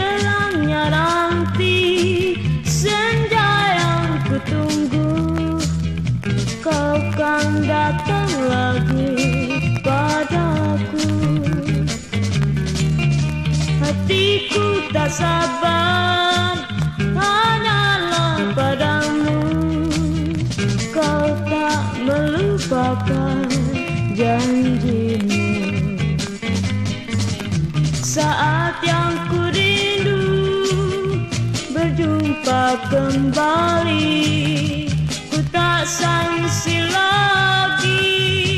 Gelapnya nanti senja yang kutunggu, kau kan datang lagi padaku. Hatiku tak sabar, hanyalah padamu. Kau tak melupakan janjimu. Saat yang ku rindu berjumpa kembali, ku tak sangsi lagi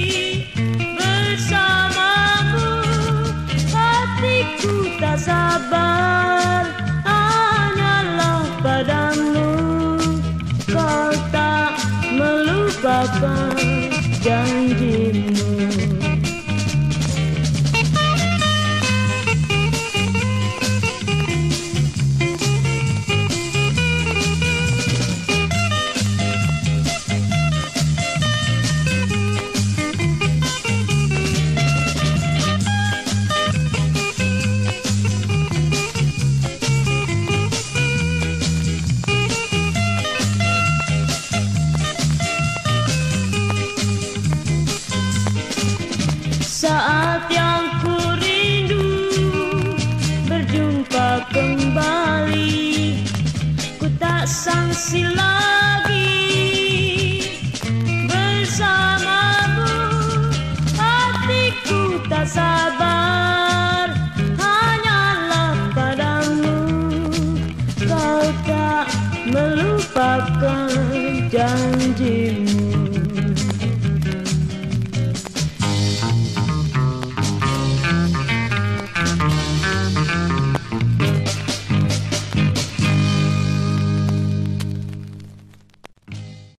bersamamu. Hatiku tak sabar, hanyalah padamu. Kau tak melupakan janjimu. Saat yang ku rindu berjumpa kembali, ku tak sangsi lagi bersamamu. Hatiku tak sabar, hanyalah padamu. Kau tak melupakan janjimu.